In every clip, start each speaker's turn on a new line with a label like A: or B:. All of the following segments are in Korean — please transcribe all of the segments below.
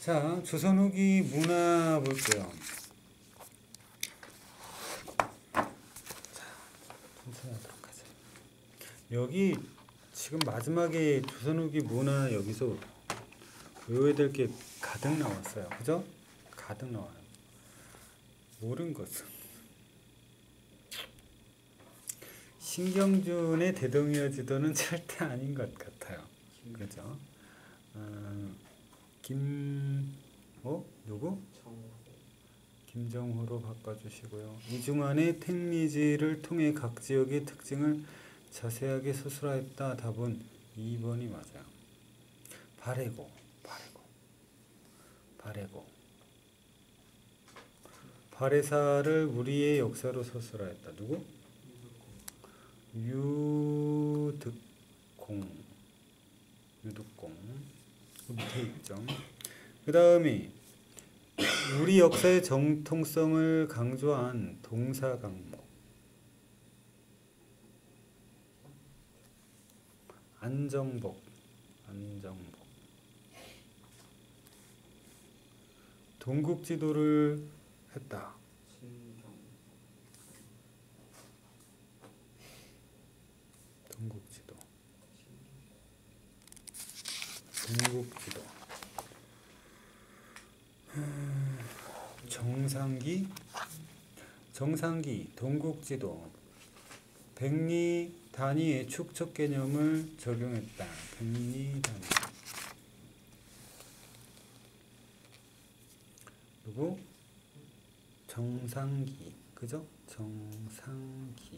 A: 자, 조선 후기 문화 볼게요. 천천히 하도록 하자. 여기 지금 마지막에 조선 후기 문화 여기서 외워야 될 게 가득 나왔어요. 그죠? 가득 나와요. 옳은 것은 신경준의 대동이어지도는 절대 아닌 것 같아요. 그죠? 누구? 김정호로 바꿔주시고요. 이중환의 택리지를 통해 각 지역의 특징을 자세하게 서술하였다. 답은 2번이 맞아요. 바레사를 우리의 역사로 서술하였다. 누구? 유득공 밑에 있죠. 그 다음에 우리 역사의 정통성을 강조한 동사 강목 안정복 동국지도를 했다. 동국지도 정상기 동국지도 백리 단위의 축척 개념을 적용했다. 백리 단위 그리고 정상기 그죠? 정상기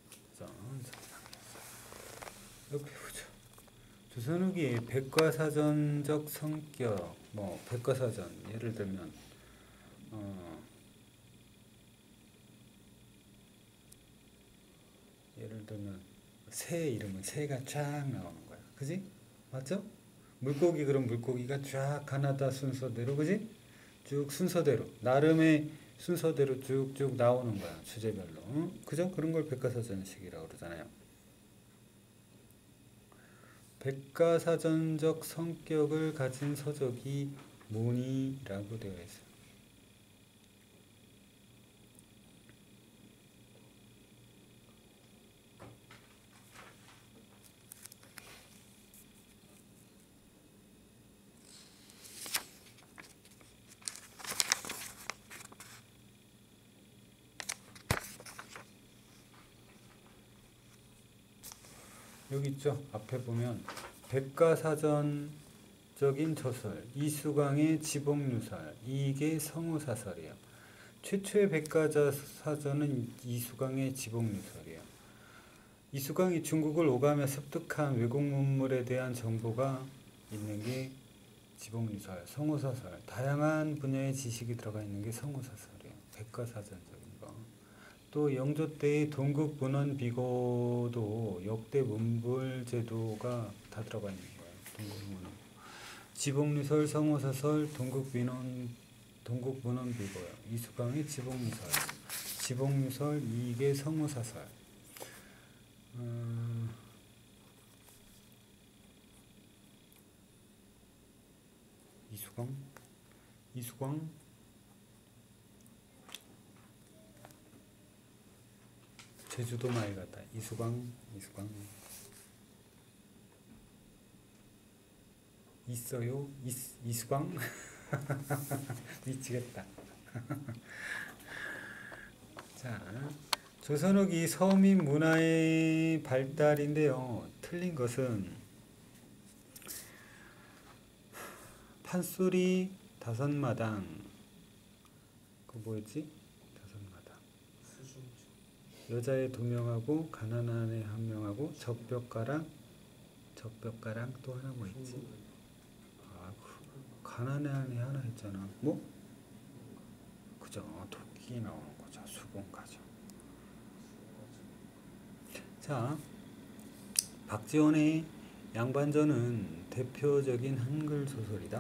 A: 여기 보죠. 조선 후기의 백과사전적 성격 백과사전 예를 들면 새 이름은 새가 쫙 나오는 거야. 그지? 맞죠? 물고기 그럼 물고기가 쫙 가나다 순서대로 그지? 쭉 순서대로 나름의 순서대로 쭉쭉 나오는 거야. 주제별로. 그죠? 그런 걸 백과사전식이라고 그러잖아요. 백과사전적 성격을 가진 서적이 뭐니라고 되어 있어요. 여기 있죠. 앞에 보면 백과사전적인 저설 이수광의 지복유설 이게 성우사설이에요. 최초의 백과사전은 이수광의 지복유설이에요. 이수광이 중국을 오가며 습득한 외국 문물에 대한 정보가 있는 게 지복유설, 성우사설 다양한 분야의 지식이 들어가 있는 게 성우사설이에요. 백과사전적인 거. 또 영조 때의 동국문헌비고도 역대 문불제도가 다 들어가 있는 거예요. 동국문헌. 지복유설, 성우사설, 동국문헌비고요. 이수광의 지복유설, 이게 성우사설. 이수광 제주도 많이 갔다. 이수광 있어요? 이수광? 미치겠다. 자, 조선 후기 서민 문화의 발달인데요. 틀린 것은 판소리 다섯마당 그 뭐였지? 다섯마당 여자애 2명하고 가난한 애 1명하고 적벽가랑 또 하나 뭐 있지? 가난한 애 하나 있잖아. 뭐? 그죠? 토끼 나오는 거죠. 수공가죠. 자, 박지원의 양반전은 대표적인 한글 소설이다.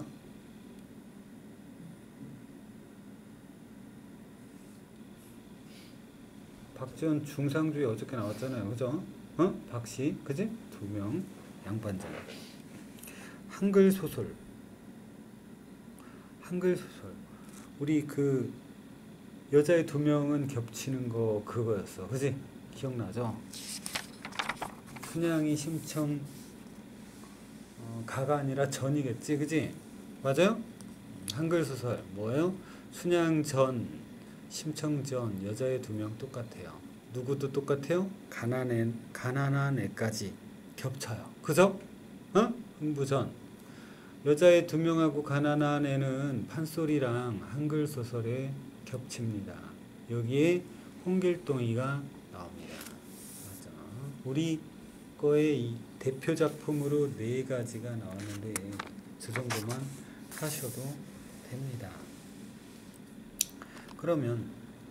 A: 박지원 중상주에 어저께 나왔잖아요. 그죠? 박씨, 그지? 2명 양반전. 한글 소설 한글 소설. 우리 그 여자애 두 명은 겹치는 거 그거였어. 그지? 기억나죠? 순양이 심청 가가 아니라 전이겠지. 그지? 맞아요? 한글 소설 뭐예요? 순양전, 심청전, 여자애 두 명 똑같아요. 누구도 똑같아요? 가난한 애까지 겹쳐요. 그죠? 어? 흥부전. 여자애 두 명하고 가난한 애는 판소리랑 한글 소설에 겹칩니다. 여기에 홍길동이가 나옵니다. 맞아. 우리 거의 이 대표 작품으로 4가지가 나왔는데 저 정도만 하셔도 됩니다. 그러면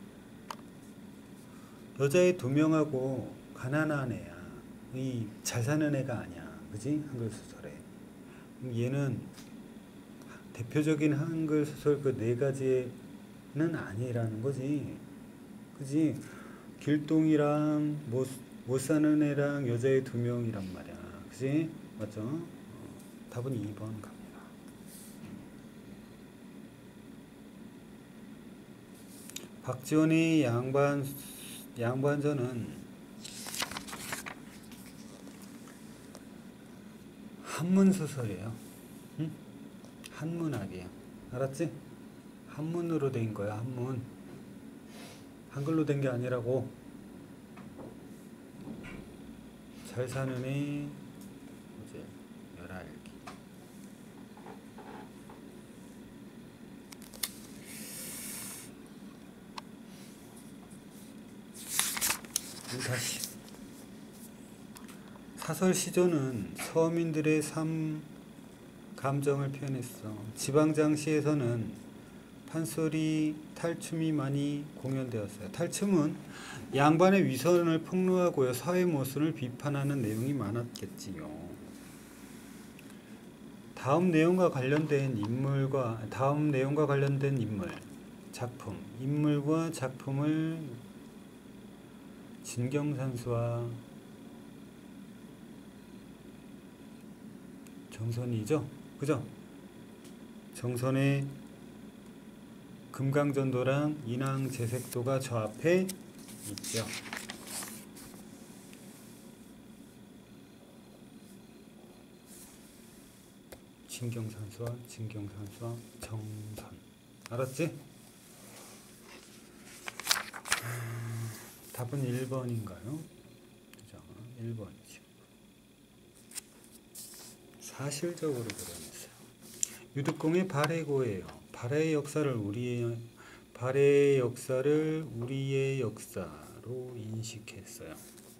A: 여자애 두 명하고 가난한 애야. 이 잘 사는 애가 아니야. 그지? 한글 소설에. 얘는 대표적인 한글 소설 그 4가지는 아니라는 거지. 그지? 길동이랑 못 사는 애랑 여자애 두 명이란 말이야. 그지? 맞죠? 답은 2번 갑니다. 박지원의 양반전은 한문 소설이에요. 응? 한문학이에요. 알았지? 한문으로 된 거야. 한문. 한글로 된 게 아니라고. 잘 사는 애 이제 열알기. 다시 사설 시조는 서민들의 삶 감정을 표현했어. 지방장시에서는 판소리, 탈춤이 많이 공연되었어요. 탈춤은 양반의 위선을 폭로하고요, 사회 모순을 비판하는 내용이 많았겠지요. 다음 내용과 관련된 인물, 작품, 인물과 작품을 진경산수와 정선이죠, 그죠? 정선의 금강전도랑 인왕제색도가 저 앞에 있죠. 진경산수와 정선. 알았지? 답은 1번인가요? 그죠? 1번이죠. 사실적으로 그려냈어요. 유득공의 발해고예요. 발해의 역사를 우리의 역사로 인식했어요.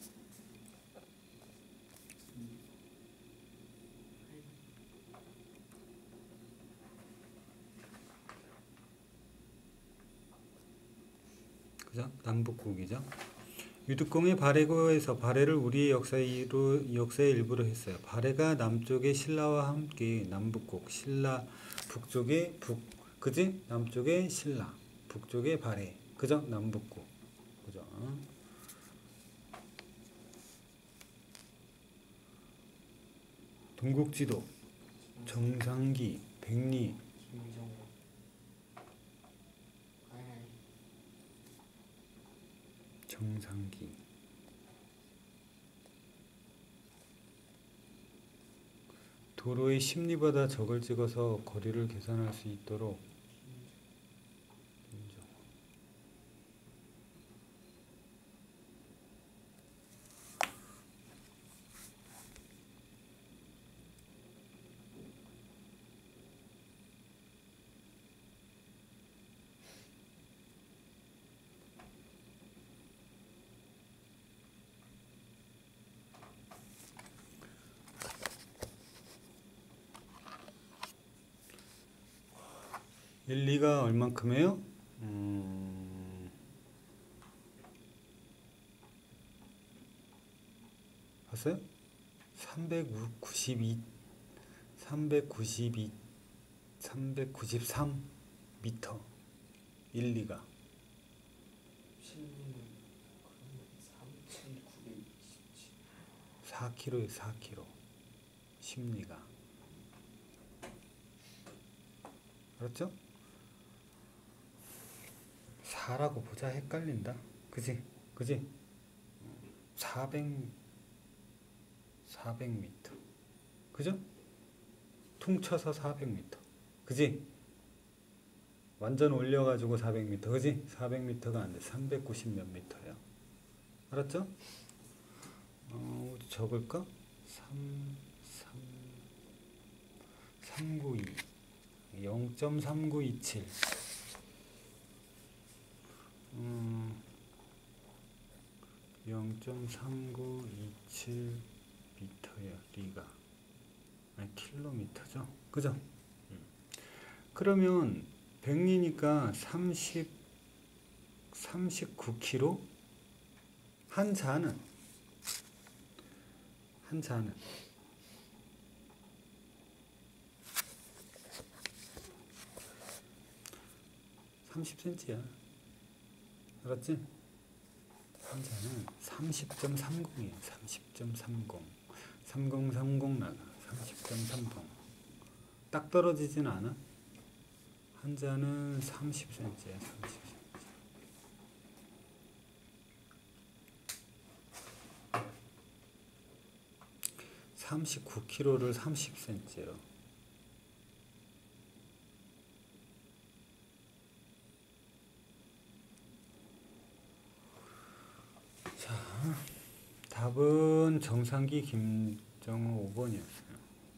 A: 그죠? 남북국이죠. 유득공의 발해고에서 발해를 우리의 역사의 일부로 했어요. 발해가 남쪽의 신라와 함께 남북국, 신라 북쪽의 그지? 남쪽의 신라, 북쪽의 발해, 그죠? 남북국, 그죠? 동국지도, 정상기, 백리, 정상기. 도로의 심리보다 적을 찍어서 거리를 계산할 수 있도록 인정. 일, 2가 얼만큼이에요? 봤어요? 393 미터. 1, 2가 4km에 4km. 심리가. 알았죠? 4라고 보자. 헷갈린다. 그지? 그지? 400m. 그죠? 퉁쳐서 400m. 그지? 완전 올려가지고 400m. 그지? 400m가 안 돼. 390 몇 미터야. 알았죠? 적을까? 392 0.3927 0.3927 미터야. 리가 아니 킬로미터죠. 그죠? 그러면 100리니까 39kg 한 잔은 30cm야. 알았지? 한 잔은 30.30이에요. 30.30 3030 나가. 30.30 딱 떨어지진 않아. 한 잔은 30cm야. 30cm. 39kg를 30cm로. 자, 답은 정상기 김정우 5번이었어요.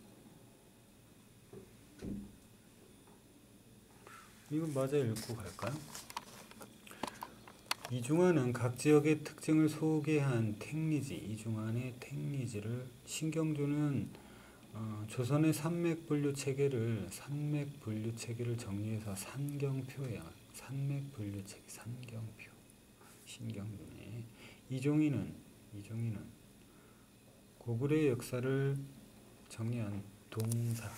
A: 이거 맞아 읽고 갈까요? 이중환은 각 지역의 특징을 소개한 택리지, 이중환의 택리지를 신경주는 조선의 산맥분류 체계를 정리해서 산경표야. 산맥분류 체계, 산경표. 신경주네. 이종희는 고구려의 역사를 정리한 동사.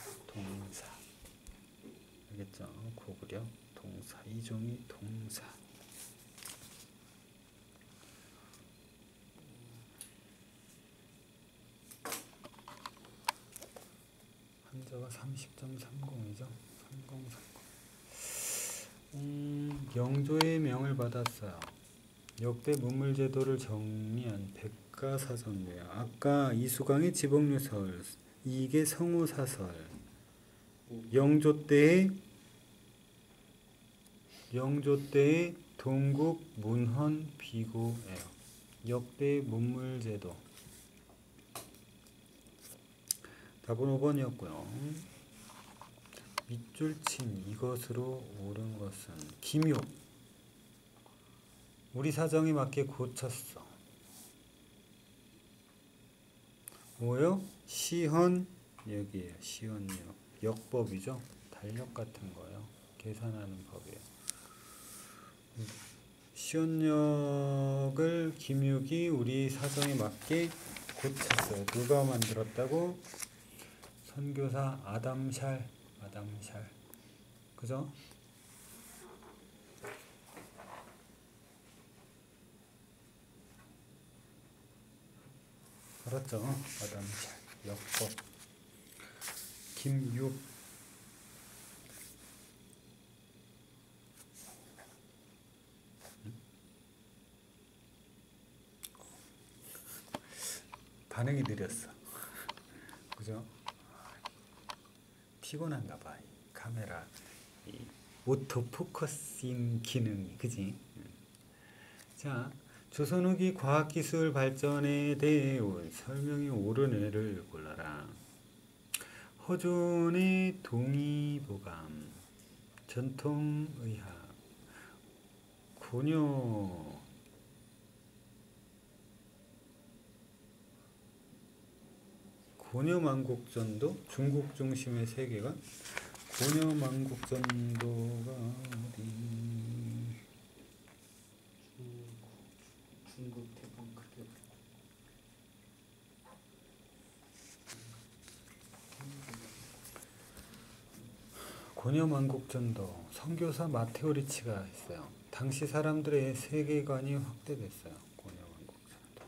A: 알겠죠? 고구려 동사. 이종희 동사. 한자가 30.30이죠. 3030. 영조의 명을 받았어요. 역대 문물제도를 정리한 백가사전묘야. 아까 이수광의 지복류설, 이게 성우사설. 영조 때의 동국 문헌 비고예요. 역대 문물제도. 답은 5번이었고요. 밑줄 친 이것으로 옳은 것은 김효. 우리 사정에 맞게 고쳤어. 뭐요? 시헌 여기에요. 시헌역. 역법이죠. 달력 같은 거요. 계산하는 법이에요. 시헌역을 김육이 우리 사정에 맞게 고쳤어요. 누가 만들었다고? 선교사 아담샬. 그죠? 알았죠? 아담샬. 역법. 김육. 반응이 느렸어. 그죠? 피곤한가 봐. 이 카메라 이 오토 포커싱 기능이. 그지? 자, 조선 후기 과학기술 발전에 대해 설명이 옳은 애를 골라라. 허존의 동의보감, 전통의학, 고려만국전도, 중국 중심의 세계관. 고려만국전도가 어디? 중국 태평 크게. 고려만국전도 선교사 마테오 리치가 했어요. 당시 사람들의 세계관이 확대됐어요. 고려만국전도.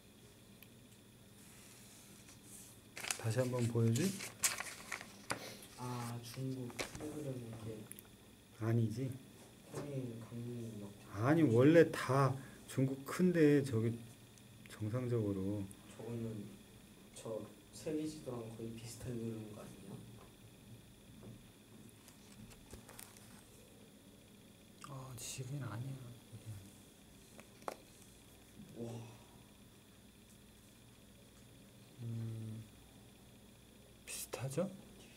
A: 다시 한번 보여줄?
B: 아 중국 텔레그램 이게
A: 아니지.
B: 해외 강릉역.
A: 아니 원래 다 중국 큰데 저기 정상적으로
B: 저거는 저 세계 지도랑 거의 비슷하게 그리는 거 아니에요?
A: 지금 아니야.
B: 와.
A: 비슷하죠?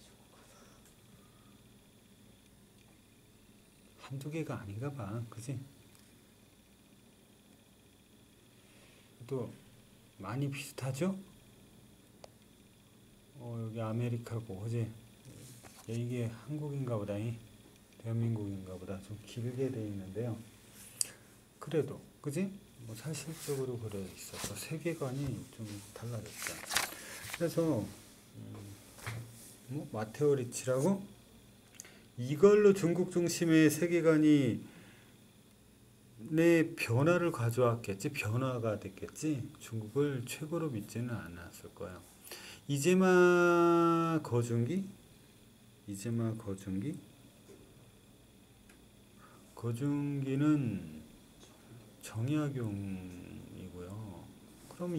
A: 한두 개가 아닌가 봐. 그지? 또 많이 비슷하죠? 여기 아메리카고, 그지? 이게 한국인가 보다. 대한민국인가 보다. 좀 길게 돼 있는데요. 그래도, 그지? 뭐 사실적으로 그려 있어서 세계관이 좀 달라졌죠. 그래서 뭐 마테오 리치라고 이걸로 중국 중심의 세계관이 내 변화를 가져왔겠지, 변화가 됐겠지. 중국을 최고로 믿지는 않았을 거야. 이제마 거중기, 거중기는 정약용이고요. 그러면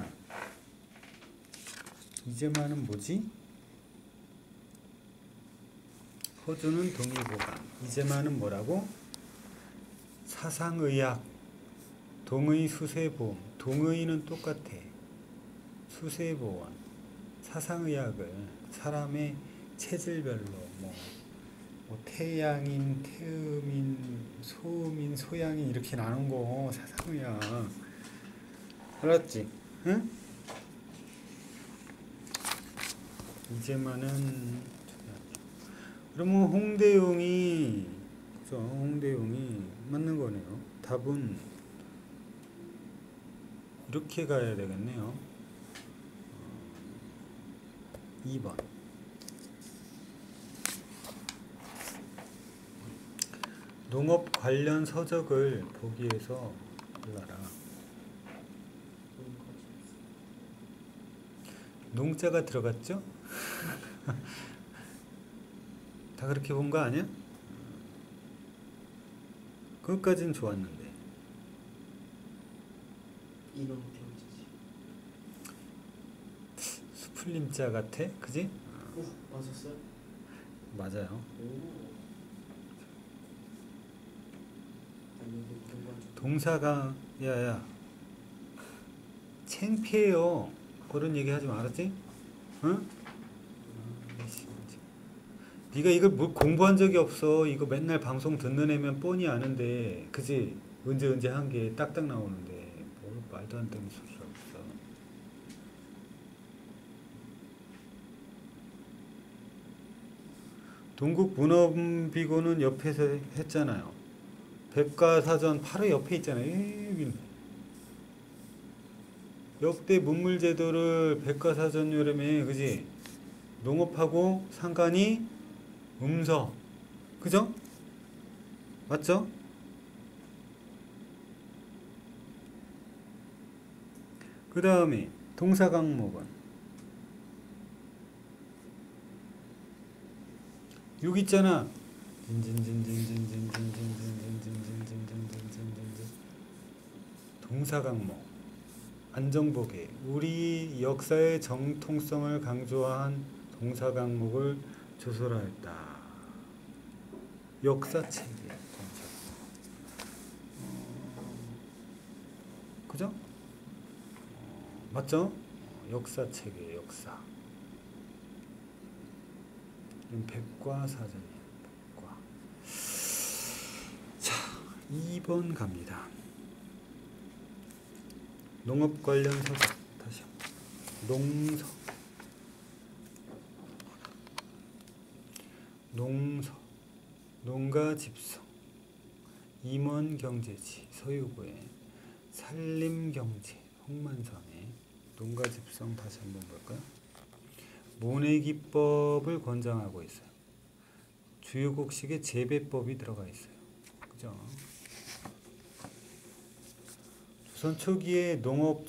A: 이제마는 뭐지? 허주는 동의보감. 이제마는 뭐라고? 사상의학, 동의 수세보험. 동의는 똑같아. 수세보원. 사상의학을 사람의 체질별로 뭐 태양인, 태음인, 소음인, 소양인 이렇게 나눈 거 사상의학. 알았지? 응? 이제만은 그러면 홍대용이 그죠? 홍대용이 맞는 거네요. 답은 이렇게 가야 되겠네요. 2번. 농업 관련 서적을 보기에서 골라라. 농자가 들어갔죠? 다 그렇게 본 거 아니야? 그것까진 좋았는데.
B: 이런 병지지.
A: 수풀림자 같아? 그지?
B: 오 맞았어요?
A: 맞아요.
B: 오. 아니 이거 공부한 적.
A: 동사가 야야 창피해요. 그런 얘기 하지 말았지? 응? 네가 이걸 뭐 공부한 적이 없어. 이거 맨날 방송 듣는 애면 뻔히 아는데, 그지? 언제 한 게 딱딱 나오는데 뭘 말도 안 되는 소리를 하고 있어. 동국문헌비고는 옆에서 했잖아요. 백과사전 바로 옆에 있잖아요. 역대 문물제도를 백과사전요즘에 그지? 농업하고 상관이 음서, 그죠? 맞죠? 그 다음에 동사 강목은 여기 있잖아. 동사 강목 안정복의 우리 역사의 정통성을 강조한 동사 강목을 조설하였다. 역사책이야. 그죠? 맞죠? 역사책이에요. 역사. 백과사전이에요. 백과. 자, 2번 갑니다. 농업 관련 서적. 다시 농서. 농가 집성. 임원경제지. 서유고의 산림경제. 홍만선의 농가 집성 다시 한번 볼까요? 모내기법을 권장하고 있어요. 주요 곡식에 재배법이 들어가 있어요. 그죠? 조선 초기에 농업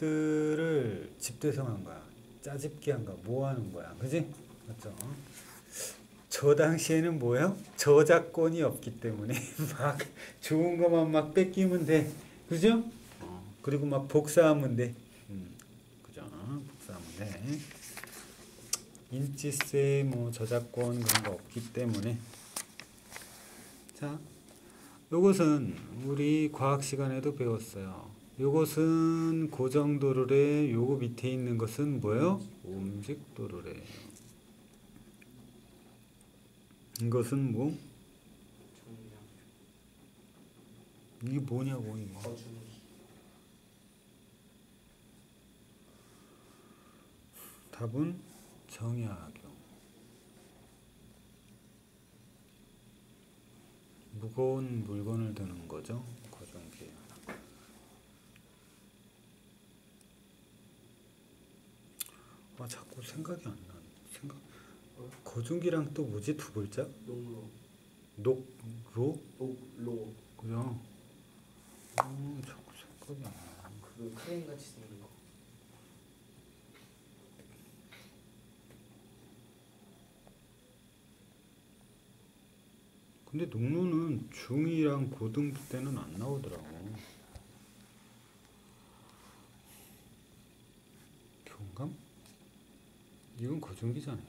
A: 책들을 집대성한 거야. 짜집기 한 거야. 모아놓은 거야. 그지? 맞죠? 저 당시에는 뭐예요? 저작권이 없기 때문에 막 좋은 것만 막 뺏기면 돼. 그죠? 그리고 막 복사하면 돼. 그죠? 복사하면 돼. 인지세 뭐 저작권 그런 거 없기 때문에. 자, 요것은 우리 과학 시간에도 배웠어요. 요것은 고정도르래, 요거 밑에 있는 것은 뭐예요? 움직도르래. 이것은 뭐?
B: 정량.
A: 이게 뭐냐고 이거.
B: 거중기.
A: 답은 정약용. 무거운 물건을 드는 거죠. 거중기. 아 자꾸 생각이 안 나. 거중기랑 또 뭐지 두 글자?
B: 농로.
A: 녹로?
B: 녹로.
A: 그죠? 자꾸 생각이 안 나.
B: 그 크레인 같이 생긴 거.
A: 근데 녹로는 중2랑 고등부 때는 안 나오더라고. 교감? 이건 거중기잖아요.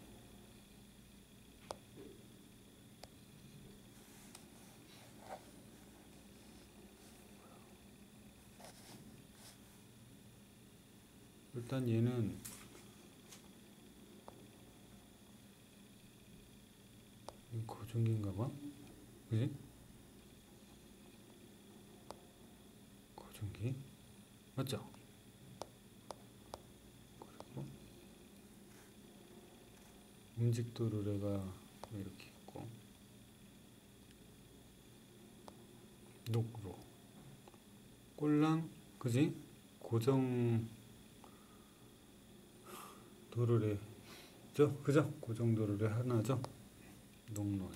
A: 일단 얘는 거중기인가 봐. 그지? 거중기. 맞죠? 그리고 움직도르래가 이렇게 있고 녹로 꼴랑 그지? 고정 도르래죠? 그죠? 고정 도르래 하나죠? 녹로.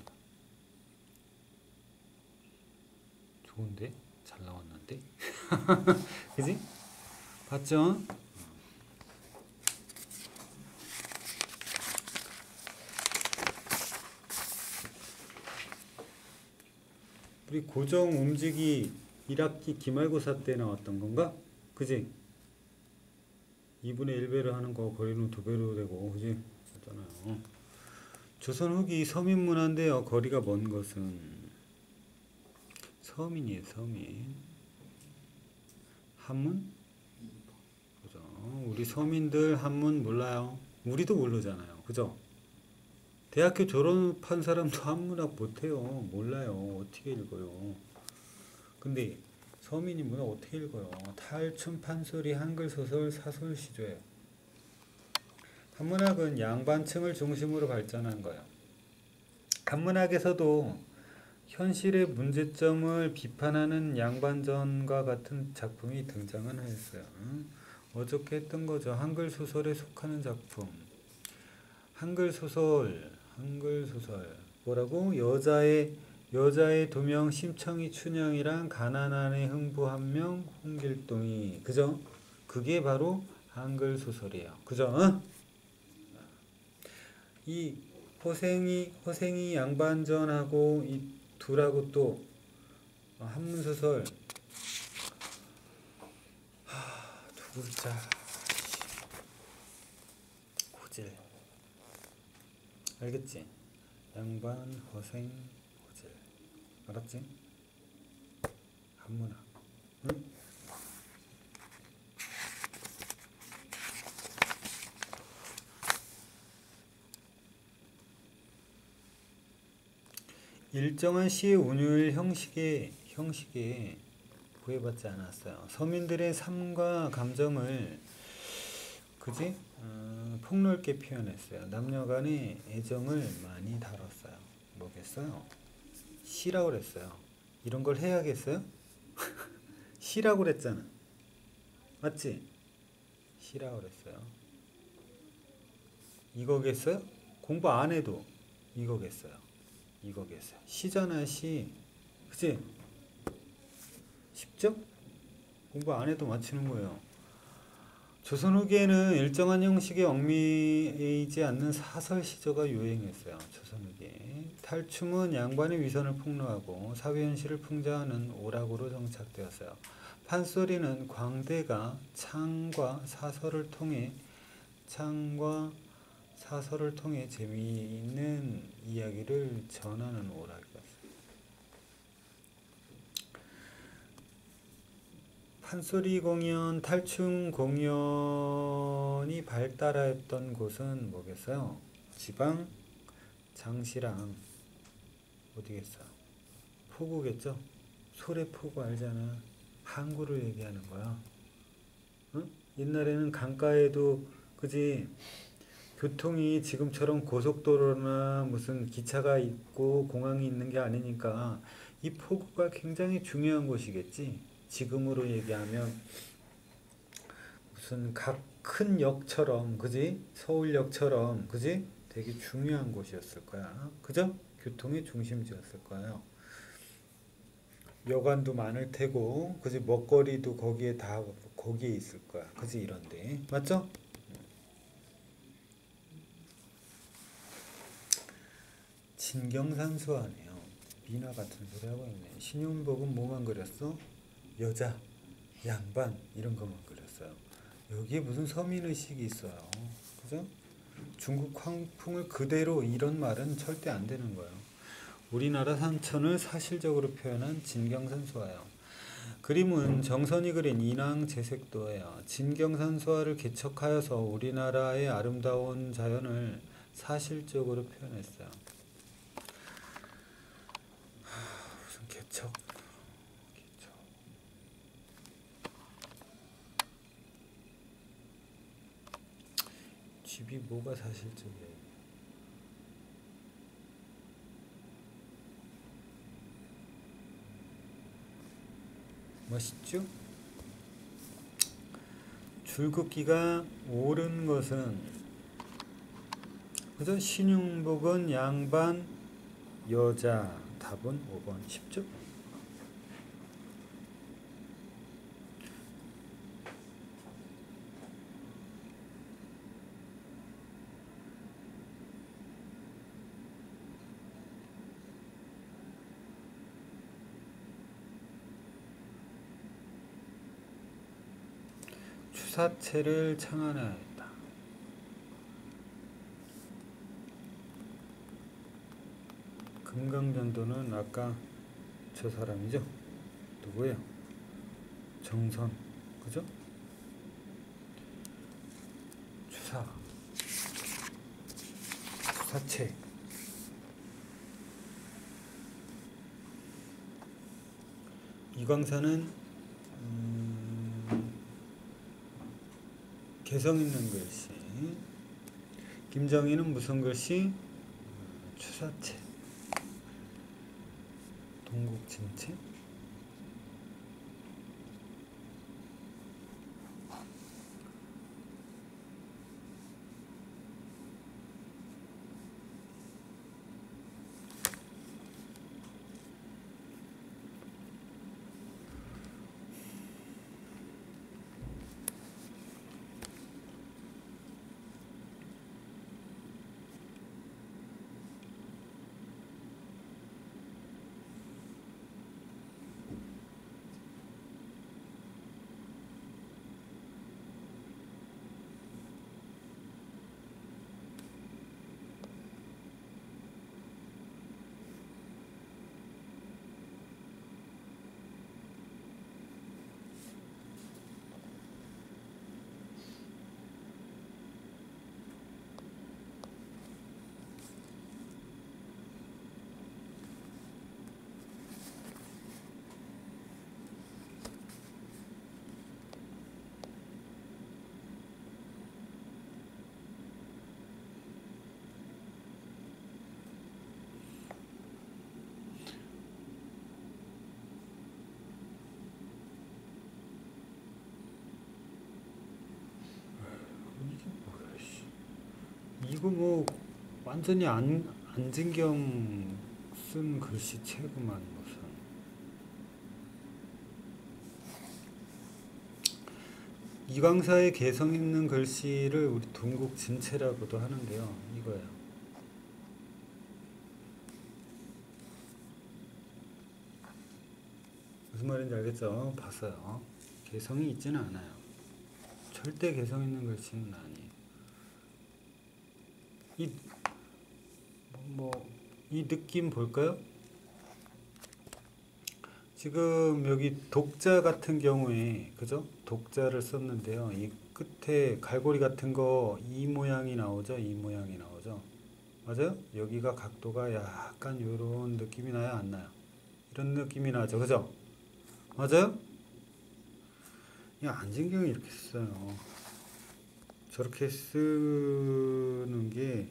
A: 좋은데? 잘 나왔는데? 그지? 봤죠? 우리 고정 움직이 1학기 기말고사 때 나왔던 건가? 그지? 2분의 1배를 하는 거 거리는 2배로 되고 그지? 맞잖아요. 조선 후기 서민 문화인데요. 거리가 먼 것은 서민이에요. 서민. 한문? 그죠? 우리 서민들 한문 몰라요. 우리도 모르잖아요. 그죠? 대학교 졸업한 사람도 한문학 못해요. 몰라요. 어떻게 읽어요. 근데 서민이 문학 어떻게 읽어요. 탈춤, 판소리, 한글 소설, 사설, 시조예요. 한문학은 양반층을 중심으로 발전한 거예요. 한문학에서도 현실의 문제점을 비판하는 양반전과 같은 작품이 등장은 했어요. 어저께 했던 거죠. 한글 소설에 속하는 작품. 한글 소설 뭐라고? 여자의 두 명 심청이 춘향이랑 가난한의 흥부 한 명 홍길동이. 그죠? 그게 바로 한글 소설이에요. 그죠? 응? 이 호생이 양반전하고 이 둘하고 또 한문 소설 두 글자 고질. 알겠지? 양반, 허생, 고질. 알았지? 한문학. 응? 일정한 시의 운율 형식에 구애받지 않았어요. 서민들의 삶과 감정을 그지? 폭넓게 표현했어요. 남녀 간의 애정을 많이 다뤘어요. 뭐겠어요? 시라고 그랬어요. 이런 걸 해야겠어요? 시라고 그랬잖아. 맞지? 시라고 그랬어요. 이거겠어요? 공부 안 해도 이거겠어요. 시잖아, 시. 그치? 쉽죠? 공부 안 해도 맞히는 거예요. 조선 후기에는 일정한 형식에 얽매이지 않는 사설 시조가 유행했어요. 조선 후기에 탈춤은 양반의 위선을 폭로하고 사회 현실을 풍자하는 오락으로 정착되었어요. 판소리는 광대가 창과 사설을 통해 재미있는 이야기를 전하는 오락이었어요. 판소리 공연, 탈춤 공연이 발달했던 곳은 뭐겠어요? 지방, 장시랑 어디겠어요? 포구겠죠? 소래포구 알잖아. 항구를 얘기하는 거야. 응? 옛날에는 강가에도 그지 교통이 지금처럼 고속도로나 무슨 기차가 있고 공항이 있는 게 아니니까 이 포구가 굉장히 중요한 곳이겠지. 지금으로 얘기하면 무슨 각 큰 역처럼 그지 서울역처럼 그지 되게 중요한 곳이었을 거야. 그죠? 교통의 중심지였을 거예요. 여관도 많을 테고 그지 먹거리도 거기에 있을 거야. 그지 이런데 맞죠? 진경산수하네요. 미나 같은 소리 하고 있네. 신윤복은 뭐만 그렸어? 여자, 양반 이런 것만 그렸어요. 여기에 무슨 서민의식이 있어요. 그죠? 중국 황풍을 그대로 이런 말은 절대 안 되는 거예요. 우리나라 산천을 사실적으로 표현한 진경산수화예요. 그림은 정선이 그린 인왕제색도예요. 진경산수화를 개척하여서 우리나라의 아름다운 자연을 사실적으로 표현했어요. 무슨 개척? 집이 뭐가 사실적이에요? 멋있죠? 줄긋기가 옳은 것은 그죠? 신윤복은 양반, 여자. 답은 5번. 쉽죠? 추사체를 창안하였다. 금강전도는 아까 저 사람이죠? 누구예요? 정선. 그죠? 추사체. 이광사는 개성 있는 글씨. 김정희는 무슨 글씨? 추사체. 동국진체. 이거 뭐 완전히 안진경 쓴 글씨체구만 무슨. 이광사의 개성 있는 글씨를 우리 동국 진체라고도 하는데요. 이거예요. 무슨 말인지 알겠죠? 봤어요. 개성이 있지는 않아요. 절대 개성 있는 글씨는 아니에요. 이 느낌 볼까요? 지금 여기 독자 같은 경우에, 그죠? 독자를 썼는데요. 이 끝에 갈고리 같은 거 이 모양이 나오죠? 이 모양이 나오죠? 맞아요? 여기가 각도가 약간 이런 느낌이 나요? 안 나요? 이런 느낌이 나죠? 그죠? 맞아요? 이 안진경이 이렇게 써요. 저렇게 쓰는 게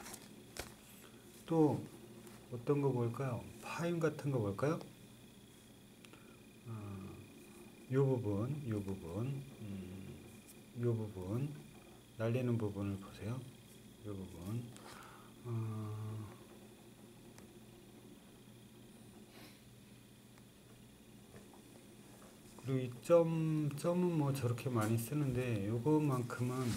A: 또 어떤 거 볼까요? 파임 같은 거 볼까요? 요 부분, 날리는 부분을 보세요. 요 부분. 그리고 이 점은 뭐 저렇게 많이 쓰는데 요것만큼은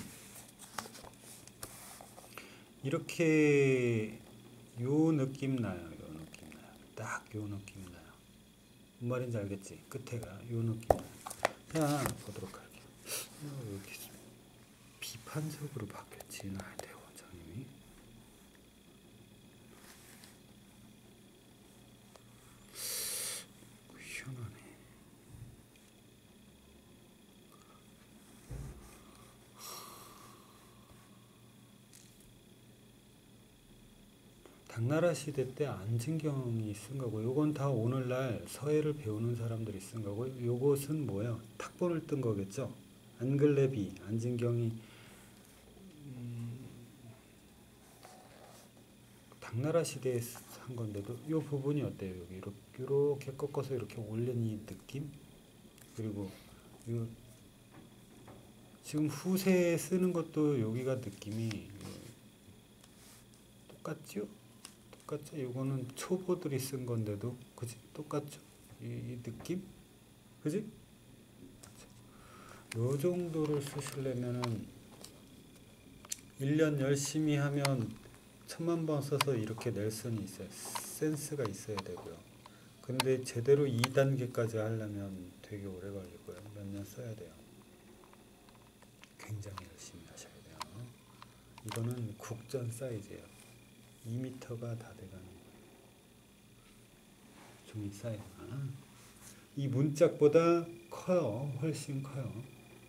A: 이렇게 요 느낌 나요. 딱 요 느낌 나요. 뭔 말인지 알겠지? 끝에가 요 느낌 나요. 자, 보도록 할게요. 왜 이렇게 비판적으로 바뀌었지, 나한테 원장님이. 희한하네. 당나라 시대 때 안진경이 쓴 거고, 요건 다 오늘날 서예를 배우는 사람들이 쓴 거고, 요것은 뭐예요? 탁본을 뜬 거겠죠? 안글레비, 안진경이 당나라 시대에 산 건데도 요 부분이 어때요? 여기 이렇게 꺾어서 이렇게 올린 이 느낌? 그리고 요 지금 후세에 쓰는 것도 여기가 느낌이 똑같죠? 똑같죠? 요거는 초보들이 쓴 건데도 그지? 똑같죠? 이 느낌? 그지? 요 정도를 쓰시려면은 1년 열심히 하면 1000만 번 써서 이렇게 낼 수는 있어요. 센스가 있어야 되고요. 근데 제대로 2단계까지 하려면 되게 오래 걸릴 거예요. 몇 년 써야 돼요. 굉장히 열심히 하셔야 돼요. 이거는 국전 사이즈예요. 2m가 다 돼가는 거예요. 종이 사이즈가. 이 문짝보다 커요. 훨씬 커요.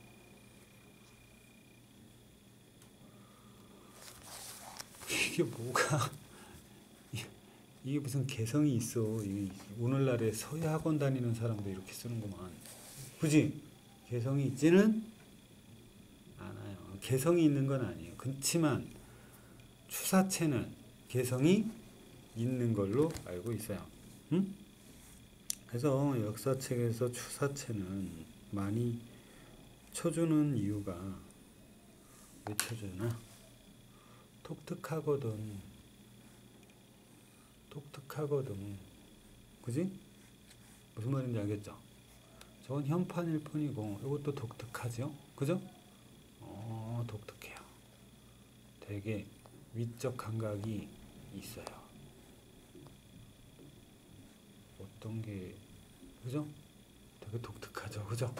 A: 이게 뭐가 이게 무슨 개성이 있어. 오늘날에 서예 학원 다니는 사람도 이렇게 쓰는구만. 그지? 개성이 있지는 않아요. 개성이 있는 건 아니에요. 그렇지만 추사체는 개성이 있는 걸로 알고 있어요. 응? 그래서 역사책에서 추사체는 많이 쳐주는 이유가 왜 쳐주나? 독특하거든. 그지? 무슨 말인지 알겠죠? 저건 현판일 뿐이고 이것도 독특하죠? 그죠? 독특해요. 되게 위적 감각이 있어요. 어떤 게 그죠? 되게 독특하죠. 그죠?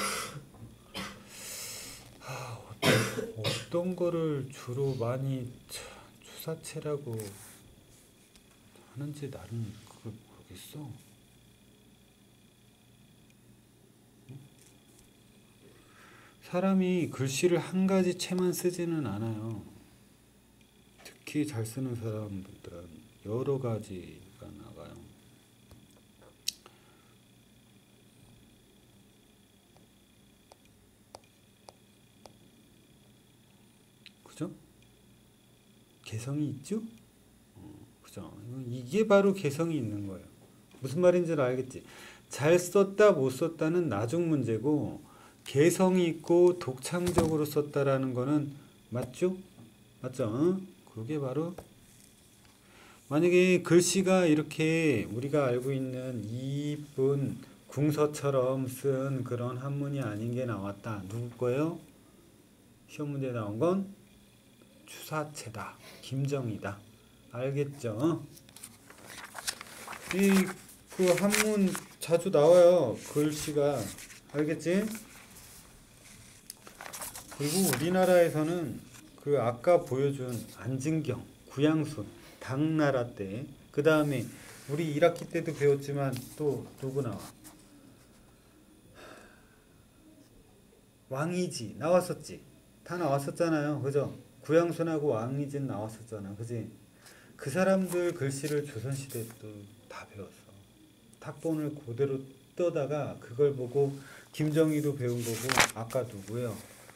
A: 어떤 거를 주로 많이 추사체라고 하는지 나는 그걸 모르겠어. 사람이 글씨를 한 가지 채만 쓰지는 않아요. 특히 잘 쓰는 사람들은 여러 가지가 나가요. 그죠? 개성이 있죠? 그죠? 이게 바로 개성이 있는 거예요. 무슨 말인지는 알겠지? 잘 썼다 못 썼다는 나중 문제고 개성이 있고 독창적으로 썼다라는 거는 맞죠? 맞죠? 그게 바로 만약에 글씨가 이렇게 우리가 알고 있는 이쁜 궁서처럼 쓴 그런 한문이 아닌 게 나왔다. 누구 거예요? 시험 문제 나온 건 추사체다. 김정희다. 알겠죠? 그 한문 자주 나와요. 글씨가. 알겠지? 그리고 우리나라에서는 그 아까 보여준 안진경, 구양순, 당나라 때, 그 다음에 우리 1학기 때도 배웠지만 또 누구 나와? 왕이지 나왔었지. 다 나왔었잖아요. 그죠? 구양순하고 왕이진 나왔었잖아. 그지? 그 사람들 글씨를 조선시대 또 다 배웠어. 탁본을 그대로 떠다가 그걸 보고 김정희도 배운 거고, 아까 누구요?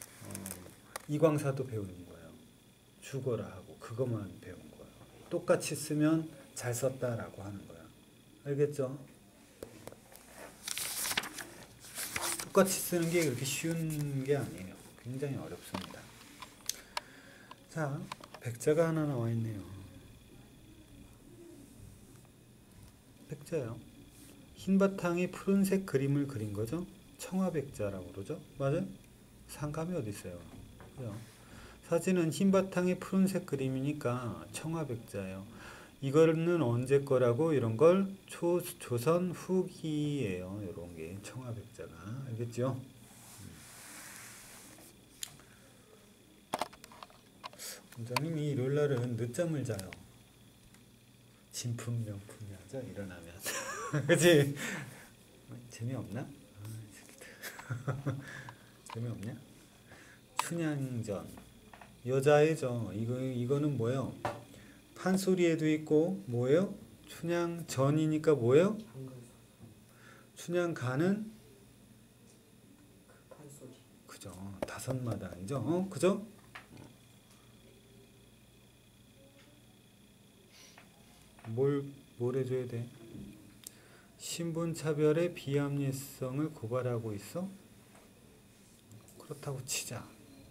A: 이광사도 배우는 거예요. 죽어라 하고 그것만 배운 거예요. 똑같이 쓰면 잘 썼다라고 하는 거야. 알겠죠? 똑같이 쓰는 게 그렇게 쉬운 게 아니에요. 굉장히 어렵습니다. 자, 백자가 하나 나와 있네요. 백자요. 흰 바탕에 푸른색 그림을 그린 거죠. 청화백자라고 그러죠. 맞아요? 상감이 어디 있어요? 그죠? 사진은 흰 바탕에 푸른색 그림이니까 청화백자예요. 이거는 언제 거라고? 이런 걸 조선 후기예요. 이런 게 청화백자가. 알겠죠? 원장님이 일요일 날은 늦잠을 자요. 진품명품이 하죠. 일어나면. 그치? 재미없나? 재미없냐? 춘향전. 여자의 저. 이거는 뭐예요? 판소리에도 있고, 뭐예요? 춘향전이니까 뭐예요? 춘향가는?
B: 그 판소리.
A: 그죠. 다섯마당이죠. 그죠? 뭘 해줘야 돼? 신분차별의 비합리성을 고발하고 있어? 그렇다고 치자.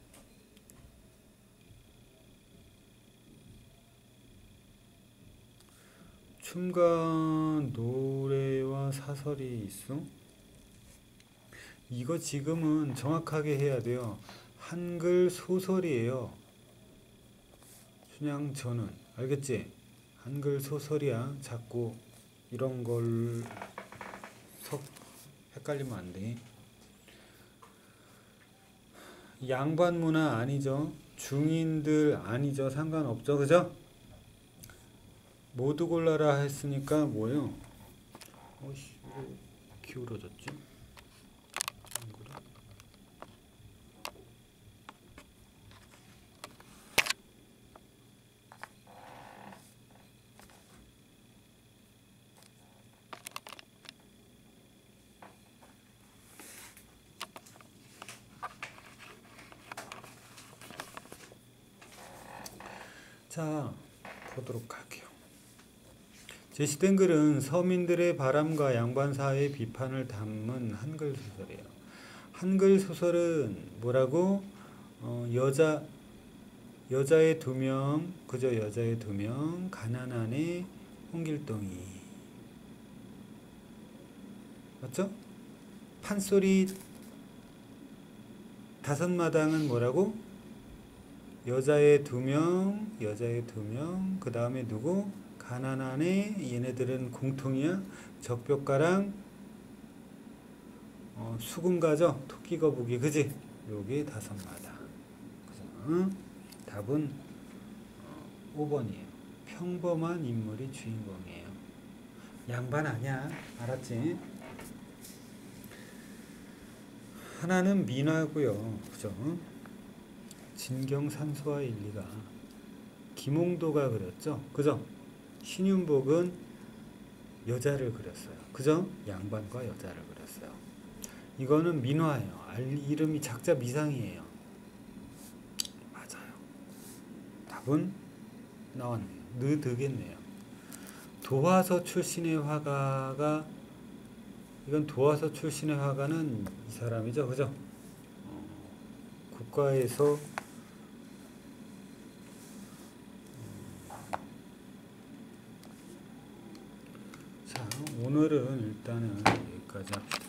A: 춤과 노래와 사설이 있어? 이거 지금은 정확하게 해야 돼요. 한글 소설이에요. 춘향전은. 알겠지? 한글 소설이야. 자꾸 이런 걸 헷갈리면 안 돼. 양반 문화 아니죠. 중인들 아니죠. 상관없죠. 그죠? 모두 골라라 했으니까 뭐예요? 어이씨, 왜 기울어졌지? 자, 보도록 할게요. 제시된 글은 서민들의 바람과 양반 사회의 비판을 담은 한글 소설이에요. 한글 소설은 뭐라고? 여자의 두 명, 그저 여자의 두 명, 가난한 애, 홍길동이. 맞죠? 판소리 다섯마당은 뭐라고? 여자의 두 명, 그 다음에 누구? 가난한 애, 얘네들은 공통이야. 적벽가랑 수군가죠. 토끼거북이, 그지? 요게 다섯마당. 그죠? 응? 답은 5번이에요. 평범한 인물이 주인공이에요. 양반 아니야. 알았지? 하나는 민화고요. 그죠? 진경산수와 일리가 김홍도가 그렸죠. 그죠? 신윤복은 여자를 그렸어요. 그죠? 양반과 여자를 그렸어요. 이거는 민화예요. 이름이 작자 미상이에요. 맞아요. 답은 나왔네요. 느드겠네요. 도화서 출신의 화가가, 이건 도화서 출신의 화가는 이 사람이죠. 그죠? 국가에서 자, 오늘은 일단은 여기까지 합시다.